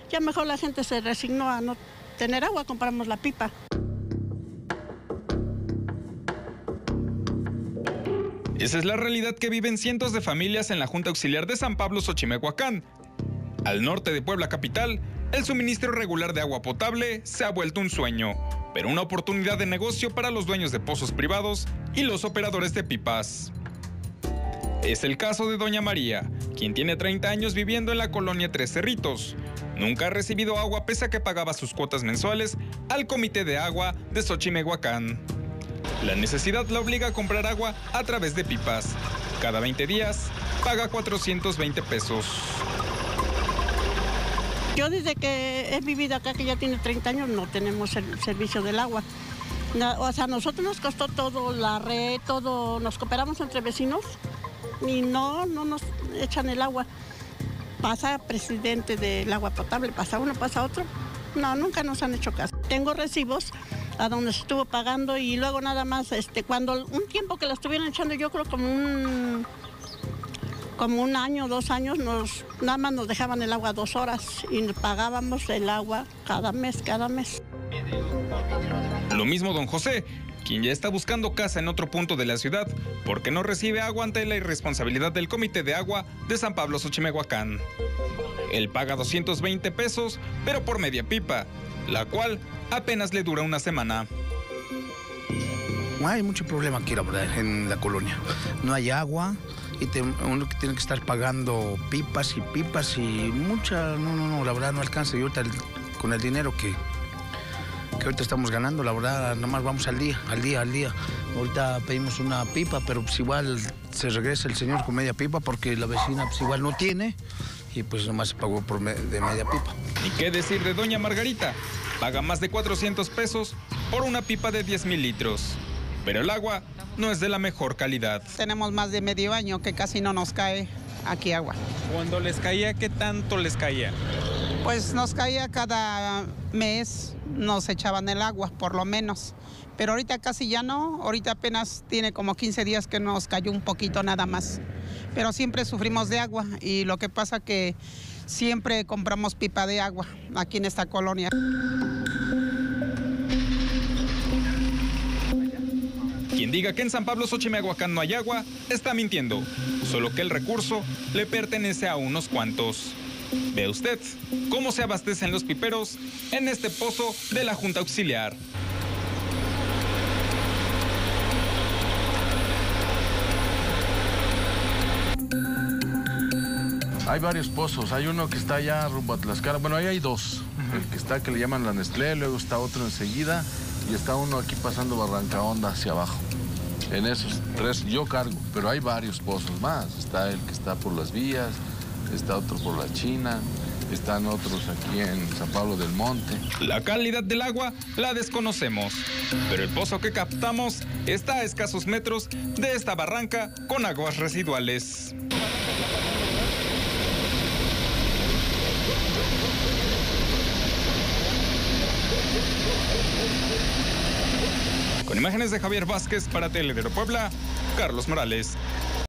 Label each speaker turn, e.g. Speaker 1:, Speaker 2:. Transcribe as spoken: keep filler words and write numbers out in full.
Speaker 1: ya mejor la gente se resignó a no tener agua, compramos la pipa.
Speaker 2: Esa es la realidad que viven cientos de familias en la Junta Auxiliar de San Pablo Xochimehuacán. Al norte de Puebla capital, el suministro regular de agua potable se ha vuelto un sueño, pero una oportunidad de negocio para los dueños de pozos privados y los operadores de pipas. Es el caso de doña María, quien tiene treinta años viviendo en la colonia Tres Cerritos. Nunca ha recibido agua pese a que pagaba sus cuotas mensuales al Comité de Agua de Xochimehuacán. La necesidad la obliga a comprar agua a través de pipas. Cada veinte días paga cuatrocientos veinte pesos.
Speaker 1: Yo desde que he vivido acá, que ya tiene treinta años, no tenemos el servicio del agua. O sea, a nosotros nos costó todo, la red, todo, nos cooperamos entre vecinos y no, no nos echan el agua. Pasa presidente del agua potable, pasa uno, pasa otro. No, nunca nos han hecho caso. Tengo recibos a donde se estuvo pagando y luego nada más, este, cuando un tiempo que la estuvieron echando, yo creo como un, como un año, dos años, nos, nada más nos dejaban el agua dos horas y pagábamos el agua cada mes, cada mes.
Speaker 2: Lo mismo don José, quien ya está buscando casa en otro punto de la ciudad porque no recibe agua ante la irresponsabilidad del Comité de Agua de San Pablo Xochimehuacán. Él paga doscientos veinte pesos, pero por media pipa, la cual apenas le dura una semana.
Speaker 3: Hay mucho problema aquí, la verdad, en la colonia. No hay agua y te, uno que tiene que estar pagando pipas y pipas y mucha... No, no, no, la verdad no alcanza. Y ahorita el, con el dinero que, que ahorita estamos ganando, la verdad, nomás vamos al día, al día, al día. Ahorita pedimos una pipa, pero pues igual se regresa el señor con media pipa porque la vecina pues igual no tiene y pues nomás se pagó por me, de media pipa.
Speaker 2: ¿Y qué decir de doña Margarita? Paga más de cuatrocientos pesos por una pipa de diez mil litros. Pero el agua no es de la mejor calidad.
Speaker 4: Tenemos más de medio año que casi no nos cae aquí agua.
Speaker 2: Cuando les caía, ¿qué tanto les caía?
Speaker 4: Pues nos caía cada mes, nos echaban el agua, por lo menos. Pero ahorita casi ya no, ahorita apenas tiene como quince días que nos cayó un poquito nada más. Pero siempre sufrimos de agua y lo que pasa que siempre compramos pipa de agua aquí en esta colonia.
Speaker 2: Quien diga que en San Pablo Xochimehuacán no hay agua, está mintiendo. Solo que el recurso le pertenece a unos cuantos. Ve usted cómo se abastecen los piperos en este pozo de la Junta Auxiliar.
Speaker 5: Hay varios pozos, hay uno que está allá rumbo a Tlaxcala, bueno, ahí hay dos. Uh-huh. El que está, que le llaman la Nestlé, luego está otro enseguida y está uno aquí pasando Barranca Honda hacia abajo. En esos tres yo cargo, pero hay varios pozos más. Está el que está por las vías, está otro por la China, están otros aquí en San Pablo del Monte.
Speaker 2: La calidad del agua la desconocemos, pero el pozo que captamos está a escasos metros de esta barranca con aguas residuales. Con imágenes de Javier Vázquez para Teledero Puebla, Carlos Morales.